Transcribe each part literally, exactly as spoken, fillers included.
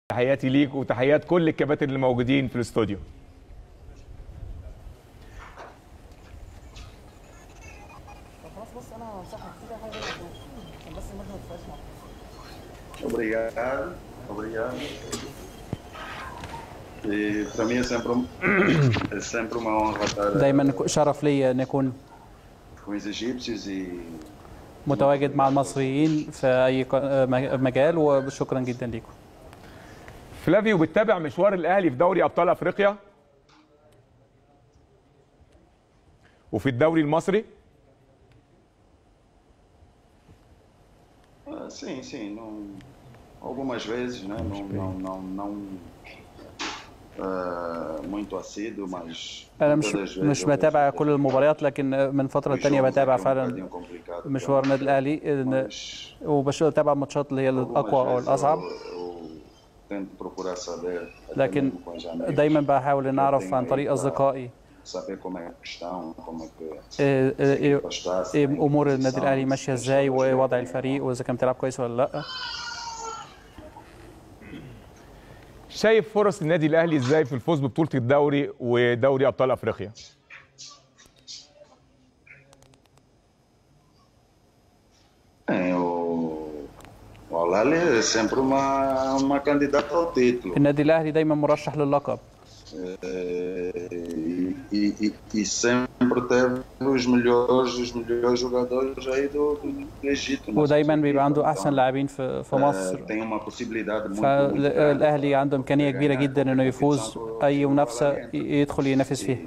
تحياتي ليك وتحيات كل الكباتن اللي موجودين في الاستوديو. Obrigado, obrigado. E para mim é sempre, é sempre uma honra estar دايما شرف لي ان اكون com os egípcios e متواجد مع المصريين في اي مجال، وشكرا جدا لكم. فلافيو، بتتابع مشوار الاهلي في دوري ابطال افريقيا وفي الدوري المصري؟ Ah, sim, sim, não, algumas vezes, né? Não, não, não, não uh, muito assíduo, mas انا مش مش بتابع كل المباريات، لكن من فتره ثانيه بتابع فعلا مشوار النادي الاهلي، وبتابع الماتشات اللي هي الاقوى او الاصعب، لكن دايما بحاول ان اعرف عن طريق اصدقائي ايه امور النادي الاهلي ماشيه ازاي، وايه وضع الفريق، واذا كان بتلعب كويس ولا لا. شايف فرص النادي الاهلي ازاي في الفوز ببطوله الدوري ودوري ابطال افريقيا؟ النادي الاهلي دايما مرشح للقب، e, e, e sempre teve os melhores, os melhores jogadores aí do, do, do Egito. ودايما بيبقى عنده احسن لاعبين في في مصر. tem uma possibilidade muito فالاهلي عنده امكانيه كبيره جدا انه يفوز اي منافسه يدخل ينافس فيها.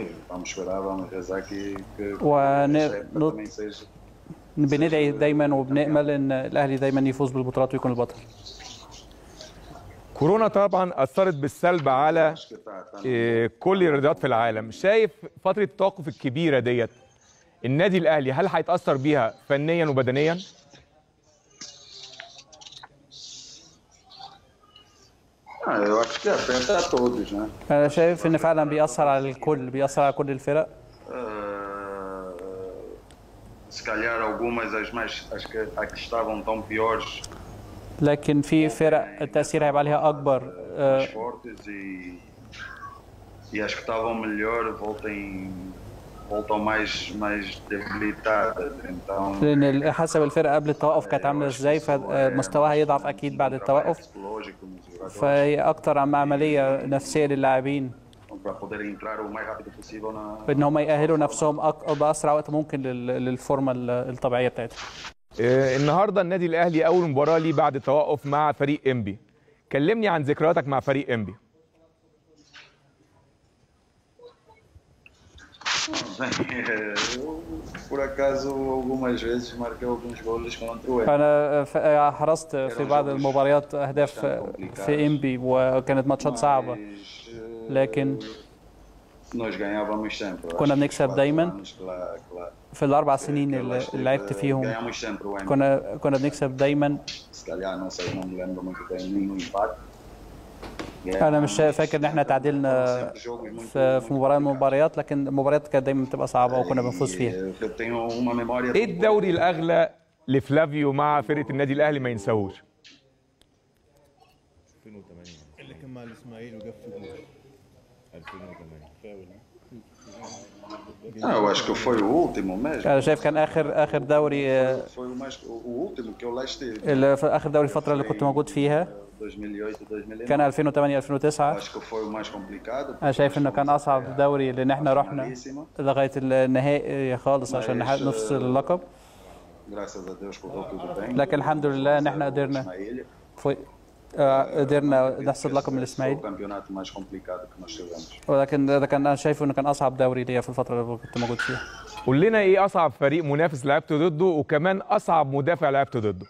وبندعي دايما وبنامل ان الاهلي دايما يفوز بالبطولات ويكون البطل. كورونا طبعا اثرت بالسلب على كل الرياضات في العالم. شايف فتره التوقف الكبيره ديت النادي الاهلي هل هيتاثر بيها فنيا وبدنيا؟ انا شايف ان فعلا بيأثر على الكل، بيأثر على كل الفرق. se calhar algumas as mais as que, as que estavam tão piores, لكن في فرق التأثير هيبقى عليها أكبر، لأن حسب الفرقة قبل التوقف كانت عاملة إزاي، فمستواها يضعف أكيد بعد التوقف، فهي أكتر عن عملية نفسية للاعبين بأن هم يأهلوا نفسهم بأسرع وقت ممكن للفورمة الطبيعية بتاعتهم. النهارده النادي الاهلي اول مباراه ليه بعد التوقف مع فريق انبي. كلمني عن ذكرياتك مع فريق انبي. انا حرصت في بعض المباريات اهداف في انبي وكانت ماتشات صعبه، لكن كنا بنكسب دايما. في الاربع سنين اللي لعبت فيهم كنا كنا بنكسب دايما. انا مش فاكر ان احنا تعادلنا في في مباراه من المباريات، لكن المباريات كانت دايما بتبقى صعبه وكنا بنفوز فيها. ايه الدوري الاغلى لفلافيو مع فرقه النادي الاهلي ما ينساهوش؟ ألفين وثمانية اللي كان مع الاسماعيلي وجاب في جول ألفين وثمانية. Eu acho que foi o último mesmo. انا شايف كان اخر اخر دوري، foi o mais o último que eu lá estive. اللي في اخر دوري الفتره اللي كنت موجود فيها كان ألفين وثمانية ألفين وتسعة. acho que foi o mais complicado. انا شايف انه كان اصعب دوري لان احنا رحنا لغايه النهائي خالص عشان نفصل اللقب، لكن الحمد لله ان احنا قدرنا قدرنا نحصد لقب من الاسماعيلي، ولكن ده كان انا شايفه انه كان اصعب دوري ليا في الفتره اللي كنت موجود فيها. قول لنا ايه اصعب فريق منافس لعبت ضده، وكمان اصعب مدافع لعبت ضده؟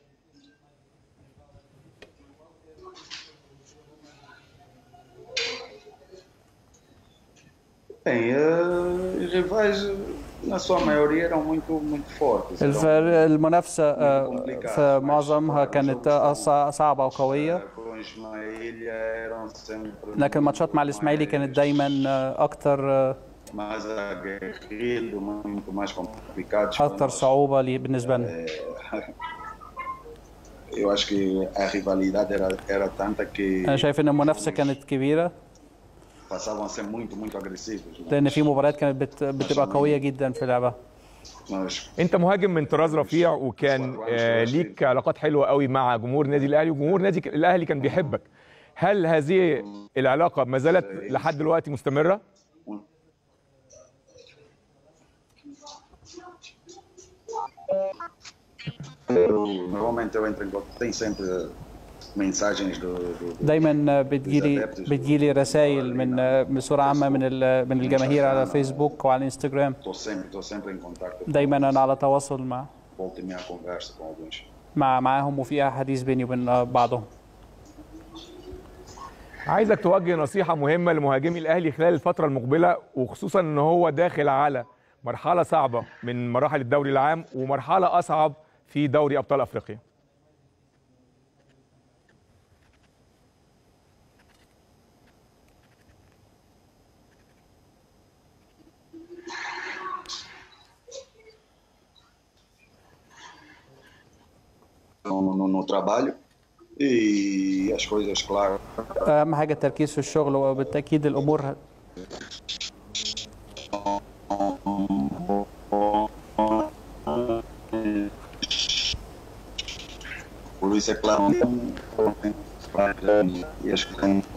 Bem, os rivais na sua maioria eram muito muito fortes. المنافسه في معظمها كانت صعبه وقويه، لكن الماتشات مع الاسماعيلي كانت دايما اكتر اكتر صعوبه بالنسبه لنا. eu acho que a rivalidade era, era tanta que انا شايف ان المنافسه كانت كبيره passavam a ser muito, muito agressivos. Né? لان في مباريات كانت بت... بتبقى قويه جدا في لعبها. Nós انت مهاجم من طراز رفيع، وكان آه، ليك علاقات حلوه قوي مع جمهور النادي الاهلي، وجمهور نادي الاهلي كان بيحبك. هل هذه العلاقه ما زالت لحد دلوقتي مستمره؟ eu, normalmente eu entro em contato, tem sempre mensagens do, do, do دايما بتجيلي بتجيلي رسائل من بصوره عامه من ال- من الجماهير على فيسبوك وعلى انستجرام. estou sempre, estou sempre em contacto, دايما انا على تواصل مع volto e meia conversa com alguns. مع معاهم وفيها حديث بيني وبين بعضهم. عايزك توجه نصيحه مهمه لمهاجمي الاهلي خلال الفتره المقبله، وخصوصا ان هو داخل على مرحله صعبه من مراحل الدوري العام ومرحله اصعب في دوري ابطال افريقيا. No, no, no trabalho e as coisas, claro, اهم حاجه التركيز في الشغل، وبالتاكيد الامور por isso é claro, e acho que tem.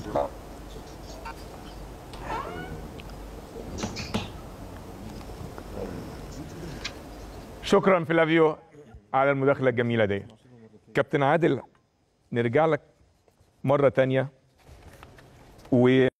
شكرا فلافيو على المداخله الجميله دي. كابتن عادل، نرجع لك مره تانية و